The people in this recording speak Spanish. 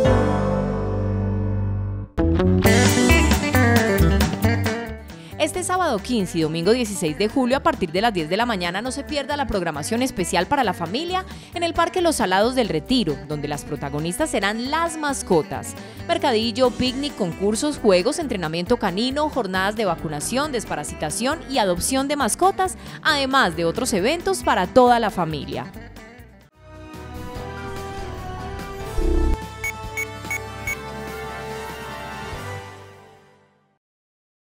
Este sábado 15 y domingo 16 de julio a partir de las 10 de la mañana no se pierda la programación especial para la familia en el Parque Los Salados del Retiro, donde las protagonistas serán las mascotas. Mercadillo, picnic, concursos, juegos, entrenamiento canino, jornadas de vacunación, desparasitación y adopción de mascotas, además de otros eventos para toda la familia.